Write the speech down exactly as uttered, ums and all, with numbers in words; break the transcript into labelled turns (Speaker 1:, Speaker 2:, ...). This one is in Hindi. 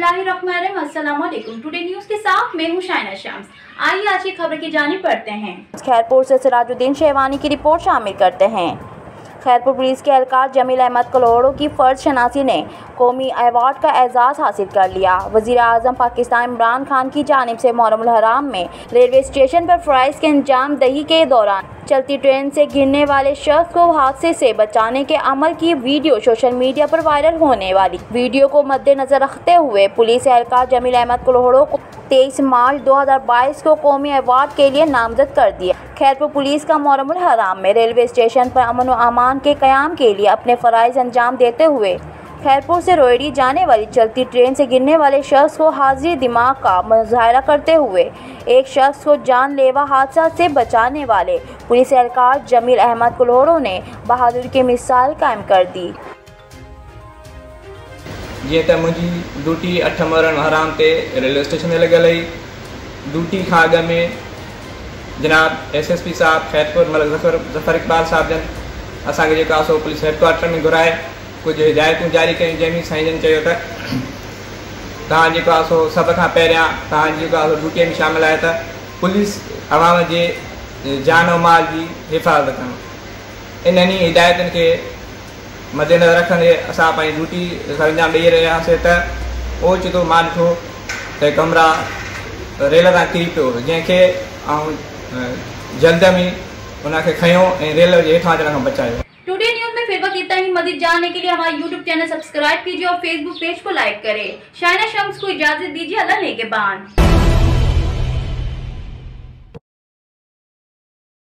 Speaker 1: बिस्मिल्लाहिर्रहमानिर्रहीम। अस्सलाम वालेकुम। टुडे न्यूज के साथ मैं हूं शाइना शम्स। आइए आज की खबर की जानिब बढ़ते हैं। खैरपुर से सिराजुद्दीन शेहवानी की रिपोर्ट शामिल करते हैं। खैरपुर पुलिस के एहलकार जमील अहमद कलोहड़ो की फ़र्ज शनासी ने कौमी अवार्ड का एजाज़ हासिल कर लिया। वज़ीर आज़म पाकिस्तान इमरान खान की जानिब से मुहर्रम हराम में रेलवे स्टेशन पर फ़राइज़ के अंजाम दही के दौरान चलती ट्रेन से गिरने वाले शख्स को हादसे से बचाने के अमल की वीडियो सोशल मीडिया पर वायरल होने वाली वीडियो को मद्देनजर रखते हुए पुलिस एहलकार जमील अहमद कलोहड़ो को तेईस मार्च दो हज़ार बाईस को कौमी अवार्ड के लिए नामजद कर दिया। खैरपुर पुलिस का मुहर्रम हराम में रेलवे स्टेशन पर अमन व अमान के क़याम के लिए अपने फ़राइज़ अंजाम देते हुए खैरपुर से रोहिड़ी जाने वाली चलती ट्रेन से गिरने वाले शख्स को हाजिर दिमाग का मुजाहरा करते हुए एक शख्स को जानलेवा हादसा से बचाने वाले पुलिस एहलकार जमील अहमद कलोहड़ो ने बहादुरी की मिसाल कायम कर दी।
Speaker 2: जी तो मुझी ड्यूटी अठ मुहर्रम हराम ते रेलवे स्टेशन में लगल है। ड्यूटी खां अॻ में जनाब एस एस पी साहब खैरपुर मतलब जफर जफर इकबाल साहब जन असांखे जेको आहे सो पुलिस हेडक्वार्टर में घुराए कुछ हिदायतूं जारी कयूं, जंहिंमें साईं जन चयो त तव्हां जेको आहे सो सभ खां पहिरियां तव्हां जेको आहे ड्यूटीअ में शामिल आहे त पुलिस अवाम जे जान और माल की हिफ़ाज़त करणु। इन्हनि हिदायतुनि खे मद्देनज़र रखंदे असां पंहिंजी ड्यूटी अंजाम ॾेई रहियासीं त ओचितो मां ॾिठो त कमरा रेल तां किरी पियो, जंहिंखे ऐं जल्द में उनखे खयो ऐं रेल जे हेठां अचण खां बचायो।
Speaker 1: टुडे न्यूज में फिर वक्त इतना ही। मज़ीद जानने के लिए हमारे यूट्यूब चैनल सब्सक्राइब कीजिए और फेसबुक पेज को लाइक करें। शाइना शम्स को इजाजत दीजिए। अल्लाह नेगेबान।